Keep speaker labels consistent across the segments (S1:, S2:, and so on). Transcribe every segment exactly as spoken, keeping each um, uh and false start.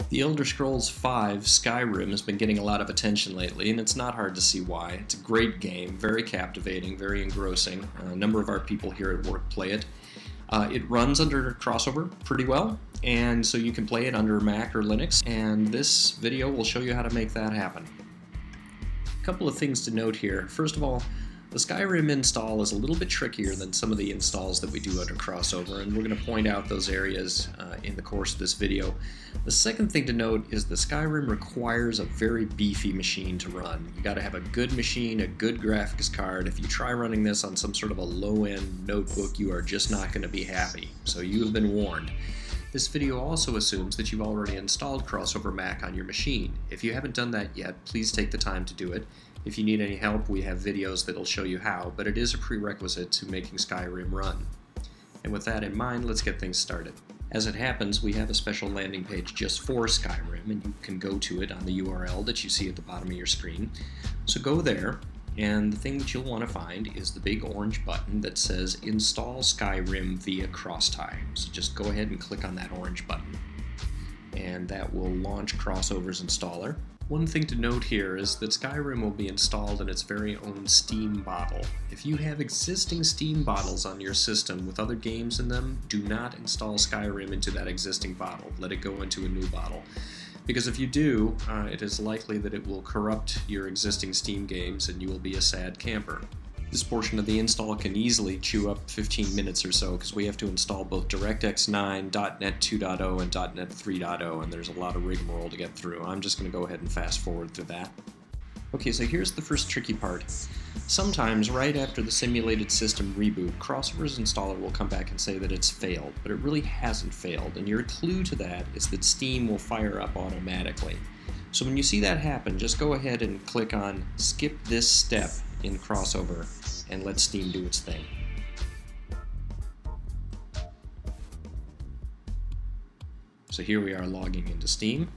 S1: The Elder Scrolls five Skyrim has been getting a lot of attention lately, and it's not hard to see why. It's a great game, very captivating, very engrossing. A number of our people here at work play it. Uh, it runs under CrossOver pretty well, and so you can play it under Mac or Linux, and this video will show you how to make that happen. A couple of things to note here. First of all, the Skyrim install is a little bit trickier than some of the installs that we do under CrossOver, and we're going to point out those areas uh, in the course of this video. The second thing to note is the Skyrim requires a very beefy machine to run. You got to have a good machine, a good graphics card. If you try running this on some sort of a low-end notebook, you are just not going to be happy. So you have been warned. This video also assumes that you've already installed CrossOver Mac on your machine. If you haven't done that yet, please take the time to do it. If you need any help, we have videos that'll show you how, but it is a prerequisite to making Skyrim run. And with that in mind, let's get things started. As it happens, we have a special landing page just for Skyrim, and you can go to it on the U R L that you see at the bottom of your screen. So go there, and the thing that you'll want to find is the big orange button that says Install Skyrim via CrossTie. So just go ahead and click on that orange button, and that will launch CrossOver's installer. One thing to note here is that Skyrim will be installed in its very own Steam bottle. If you have existing Steam bottles on your system with other games in them, do not install Skyrim into that existing bottle. Let it go into a new bottle. Because if you do, uh, it is likely that it will corrupt your existing Steam games and you will be a sad camper. This portion of the install can easily chew up fifteen minutes or so because we have to install both DirectX nine, dotnet two point oh, and dotnet three point oh, and there's a lot of rigmarole to get through. I'm just going to go ahead and fast forward through that. Okay, so here's the first tricky part. Sometimes, right after the simulated system reboot, CrossOver's installer will come back and say that it's failed, but it really hasn't failed, and your clue to that is that Steam will fire up automatically. So when you see that happen, just go ahead and click on Skip This Step in CrossOver and let Steam do its thing. So here we are logging into Steam,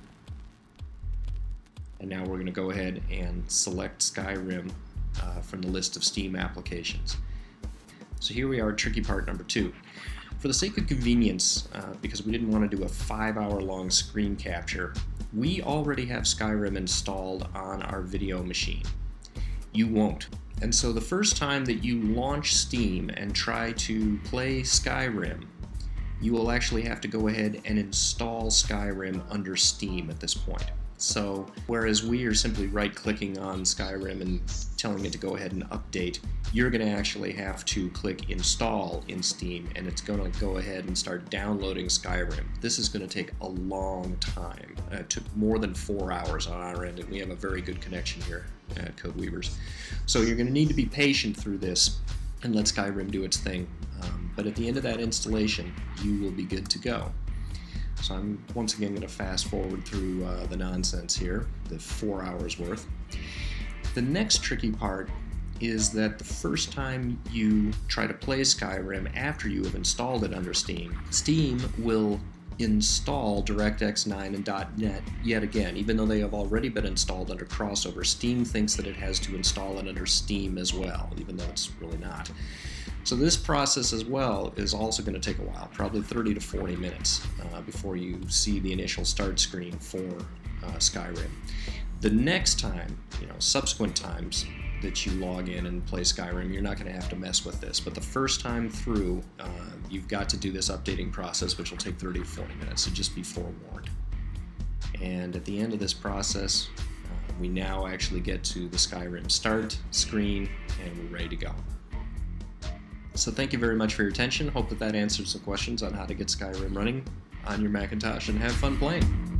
S1: and now we're going to go ahead and select Skyrim uh, from the list of Steam applications. So here we are, tricky part number two. For the sake of convenience, uh, because we didn't want to do a five hour long screen capture, we already have Skyrim installed on our video machine. You won't. And so the first time that you launch Steam and try to play Skyrim, you will actually have to go ahead and install Skyrim under Steam at this point. So whereas we are simply right-clicking on Skyrim and telling it to go ahead and update, you're going to actually have to click Install in Steam, and it's going to go ahead and start downloading Skyrim. This is going to take a long time. Uh, it took more than four hours on our end, and we have a very good connection here at CodeWeavers. So you're going to need to be patient through this and let Skyrim do its thing. Um, but at the end of that installation, you will be good to go. So I'm once again going to fast forward through uh, the nonsense here, the four hours worth. The next tricky part is that the first time you try to play Skyrim after you have installed it under Steam, Steam will install DirectX nine and dotnet yet again. Even though they have already been installed under CrossOver, Steam thinks that it has to install it under Steam as well, even though it's really not. So this process as well is also going to take a while, probably thirty to forty minutes uh, before you see the initial start screen for uh, Skyrim. The next time, you know, subsequent times that you log in and play Skyrim, you're not going to have to mess with this. But the first time through, uh, you've got to do this updating process, which will take thirty to forty minutes, so just be forewarned. And at the end of this process, uh, we now actually get to the Skyrim start screen, and we're ready to go. So thank you very much for your attention. Hope that that answers the questions on how to get Skyrim running on your Macintosh, and have fun playing.